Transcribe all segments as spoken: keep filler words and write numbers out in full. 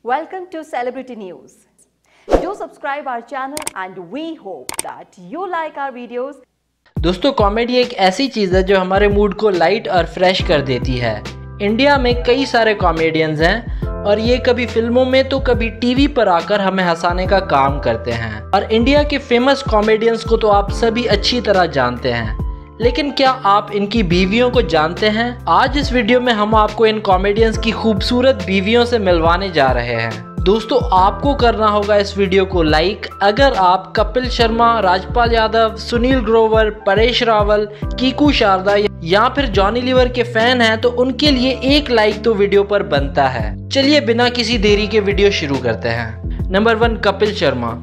Welcome to Celebrity News. Do subscribe our channel and we hope that you like our videos. दोस्तों, comedy एक ऐसी चीज़ है जो हमारे मूड को लाइट और फ्रेश कर देती है। इंडिया में कई सारे कॉमेडियंस हैं और ये कभी फिल्मों में तो कभी टीवी पर आकर हमें हंसाने का काम करते हैं। और इंडिया के फेमस कॉमेडियंस को तो आप सभी अच्छी तरह जानते हैं, लेकिन क्या आप इनकी बीवियों को जानते हैं? आज इस वीडियो में हम आपको इन कॉमेडियंस की खूबसूरत बीवियों से मिलवाने जा रहे हैं। दोस्तों, आपको करना होगा इस वीडियो को लाइक अगर आप कपिल शर्मा, राजपाल यादव, सुनील ग्रोवर, परेश रावल, कीकू शारदा या फिर जॉनी लीवर के फैन हैं तो उनके लिए एक लाइक तो वीडियो पर बनता है। चलिए बिना किसी देरी के वीडियो शुरू करते हैं। Number one, Kapil Sharma.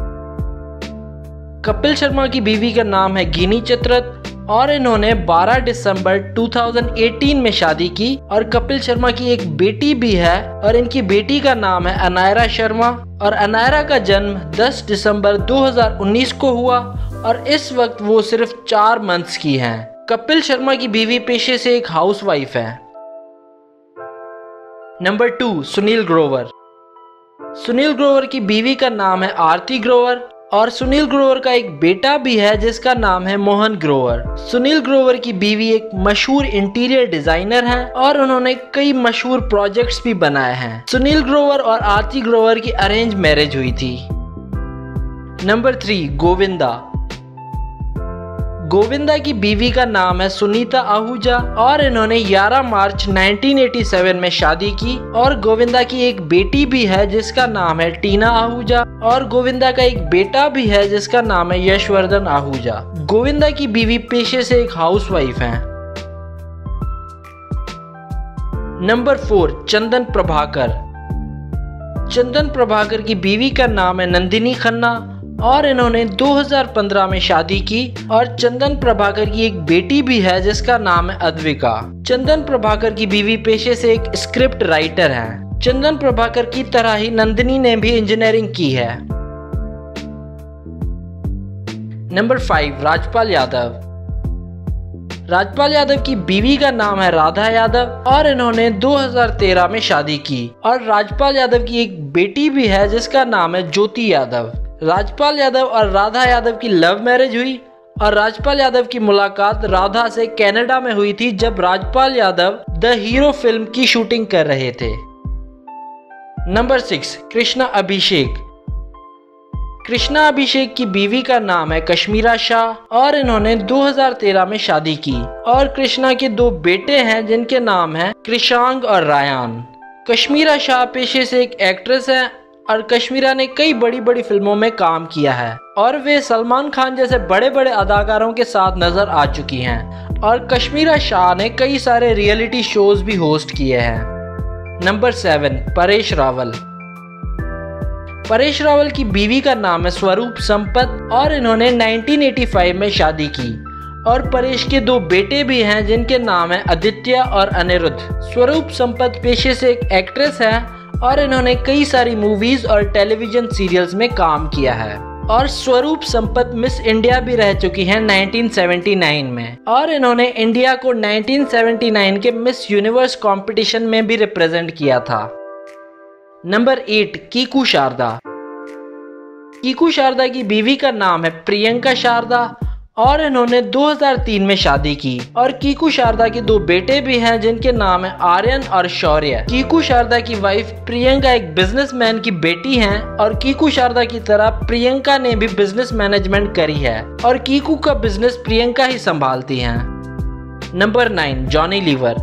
कपिल शर्मा की बीवी का नाम है गिनी चित्रत और इन्होंने बारह दिसंबर दो हज़ार अठारह में शादी की और कपिल शर्मा की एक बेटी भी है और इनकी बेटी का नाम है अनायरा शर्मा और अनायरा का जन्म दस दिसंबर दो हज़ार उन्नीस को हुआ और इस वक्त वो सिर्फ चार मंथ्स की हैं। कपिल शर्मा की बीवी पेशे से एक हाउसवाइफ है। Number two, Sunil Grover. सुनील ग्रोवर की बीवी का नाम है आरती ग्रोवर और सुनील ग्रोवर का एक बेटा भी है जिसका नाम है मोहन ग्रोवर। सुनील ग्रोवर की बीवी एक मशहूर इंटीरियर डिजाइनर हैं और उन्होंने कई मशहूर प्रोजेक्ट्स भी बनाए हैं। सुनील ग्रोवर और आरती ग्रोवर की अरेंज मैरिज हुई थी। Number three, Govinda. गोविंदा की बीवी का नाम है सुनीता आहूजा और इन्होंने ग्यारह मार्च उन्नीस सौ सत्तासी में शादी की और गोविंदा की एक बेटी भी है जिसका नाम है टीना आहूजा और गोविंदा का एक बेटा भी है जिसका नाम है यशवर्धन आहूजा। गोविंदा की बीवी पेशे से एक हाउसवाइफ है। Number four, Chandan Prabhakar. चंदन प्रभाकर की बीवी का नाम है नंदिनी खन्ना और इन्होंने दो हज़ार पंद्रह में शादी की और चंदन प्रभाकर की एक बेटी भी है जिसका नाम है अद्विका। चंदन प्रभाकर की बीवी पेशे से एक स्क्रिप्ट राइटर हैं। चंदन प्रभाकर की तरह ही नंदिनी ने भी इंजीनियरिंग की है। Number five, Rajpal Yadav. राजपाल यादव की बीवी का नाम है राधा यादव और इन्होंने दो हज़ार तेरह में शादी की और राजपाल यादव की एक बेटी भी है जिसका नाम है ज्योति यादव। राजपाल यादव और राधा यादव की लव मैरिज हुई और राजपाल यादव की मुलाकात राधा से कनाडा में हुई थी जब Rajpal Yadav the hero film की शूटिंग कर रहे थे। Number six, Krishna Abhishek. कृष्णा अभिषेक की बीवी का नाम है कश्मीरा शाह और इन्होंने दो हज़ार तेरह में शादी की और कृष्णा के दो बेटे हैं जिनके नाम हैं कृषांग और रायान। कश्मीरा शाह पेशे से एक एक्ट्रेस है और कश्मीरा ने कई बड़ी बड़ी फिल्मों में काम किया है और वे सलमान खान जैसे बड़े बड़े अदाकारों के साथ नजर आ चुकी हैं और कश्मीरा शाह ने कई सारे रियलिटी शोज भी होस्ट किए हैं। Number seven, Paresh Rawal. परेश रावल की बीवी का नाम है स्वरूप संपत और इन्होंने उन्नीस सौ पचासी में शादी की और परेश के दो बेटे भी हैं जिनके नाम है आदित्य और अनिरुद्ध। स्वरूप संपत पेशे से एक एक्ट्रेस है और इन्होंने कई सारी मूवीज और टेलीविजन सीरियल्स में काम किया है और स्वरूप संपत मिस इंडिया भी रह चुकी हैं उन्नीस सौ उन्यासी में और इन्होंने इंडिया को उन्नीस सौ उन्यासी के मिस यूनिवर्स कंपटीशन में भी रिप्रेजेंट किया था। Number eight, Kiku Sharda. कीकू शारदा की बीवी का नाम है प्रियंका शारदा और इन्होंने दो हज़ार तीन में शादी की और कीकू शारदा के दो बेटे भी हैं जिनके नाम है आर्यन और शौर्य। कीकू शारदा की वाइफ प्रियंका एक बिजनेसमैन की बेटी हैं और कीकू शारदा की तरह प्रियंका ने भी बिजनेस मैनेजमेंट करी है और कीकू का बिजनेस प्रियंका ही संभालती हैं। Number nine, Johnny Lever.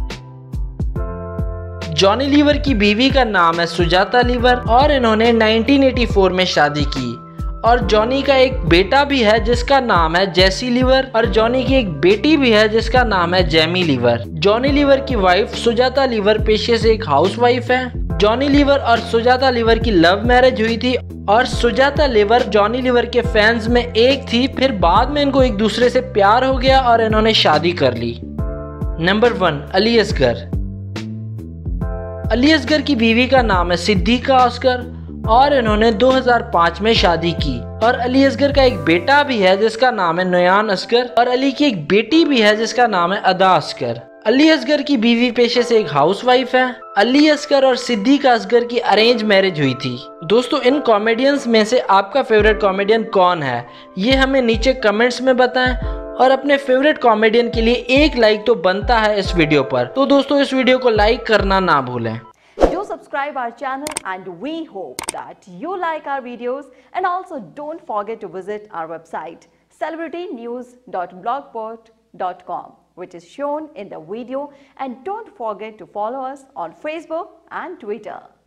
जॉनी लीवर की बीवी का नाम है सुजाता लीवर और इन्होंने उन्नीस सौ चौरासी में शादी की और जॉनी का एक बेटा भी है जिसका नाम है जेसी लीवर और जॉनी की एक बेटी भी है जिसका नाम है जेमी लीवर। जॉनी लीवर की वाइफ सुजाता लीवर पेशे से एक हाउसवाइफ है। जॉनी लीवर और सुजाता लीवर की लव मैरिज हुई थी और सुजाता लीवर जॉनी लीवर के फैंस में एक थी, फिर बाद में इनको एक दूसरे से प्यार हो गया और इन्होंने शादी कर ली। Number one, Ali Asgar. अली असगर की बीवी का नाम है सिद्दीका असगर और इन्होंने दो हज़ार पाँच में शादी की और अली असगर का एक बेटा भी है जिसका नाम है नयान असगर और अली की एक बेटी भी है जिसका नाम है अदा असगर। अली असगर की बीवी पेशे से एक हाउसवाइफ है। अली असगर और सिद्दीक असगर की अरेंज मैरिज हुई थी। दोस्तों, इन कॉमेडियंस में से आपका फेवरेट कॉमेडियन कौन है, ये हमें नीचे कमेंट्स में बताएं और अपने फेवरेट कॉमेडियन के लिए एक लाइक तो बनता है इस वीडियो पर। तो दोस्तों, इस वीडियो को लाइक करना ना भूलें। Do subscribe our channel and we hope that you like our videos, and also don't forget to visit our website celebrity news dot blogspot dot com, which is shown in the video, and don't forget to follow us on Facebook and Twitter.